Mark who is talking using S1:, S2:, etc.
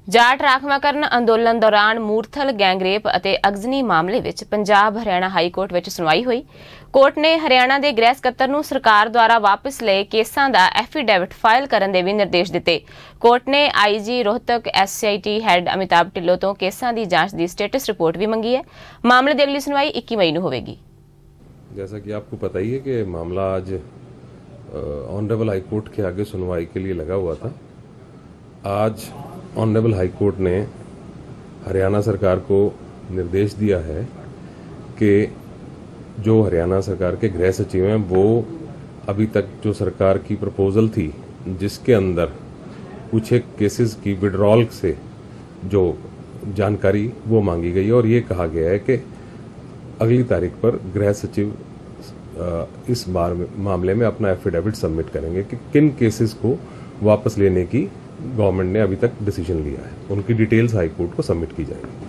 S1: जाट राखवाकरण अंदोलन दौरान मूरथल गैंगरेप ਅਤੇ ਅਗਜ਼ਨੀ ਮਾਮਲੇ ਵਿੱਚ ਪੰਜਾਬ ਹਰਿਆਣਾ ਹਾਈ ਕੋਰਟ ਵਿੱਚ ਸੁਣਵਾਈ ਹੋਈ। ਕੋਰਟ ਨੇ ਹਰਿਆਣਾ ਦੇ ਗ੍ਰਹਿ ਸਕੱਤਰ ਨੂੰ ਸਰਕਾਰ ਦੁਆਰਾ ਵਾਪਸ ਲਏ ਕੇਸਾਂ ਦਾ ਐਫੀਡੇਵਿਟ ਫਾਈਲ ਕਰਨ ਦੇ ਵੀ ਨਿਰਦੇਸ਼ ਦਿੱਤੇ। ਕੋਰਟ ਨੇ IG Rohtak SIT head Amitabh Dhillon ਤੋਂ ਕੇਸਾਂ ਦੀ ਜਾਂਚ ਦੀ ਸਟੇਟਸ ਰਿपोर्ट भी मंगी है। मामले की अगली सुनवाई 21 मई को होगी।
S2: जैसा कि आपको पता ही है कि मामला आज ऑनरेबल हाई कोर्ट के आगे सुनवाई के लिए लगा हुआ था। आज ऑनरेबल हाई कोर्ट ने हरियाणा सरकार को निर्देश दिया है कि जो हरियाणा सरकार के गृह सचिव हैं वो अभी तक जो सरकार की प्रपोजल थी जिसके अंदर कुछ एक केसेस की विड्रॉल से जो जानकारी वो मांगी गई है और ये कहा गया है कि अगली तारीख पर गृह सचिव इस मामले में अपना एफिडेविट सबमिट करेंगे कि किन केसेस को वापस लेने की गवर्नमेंट ने अभी तक डिसीजन लिया है। उनकी डिटेल्स हाई कोर्ट को सबमिट की जाएगी।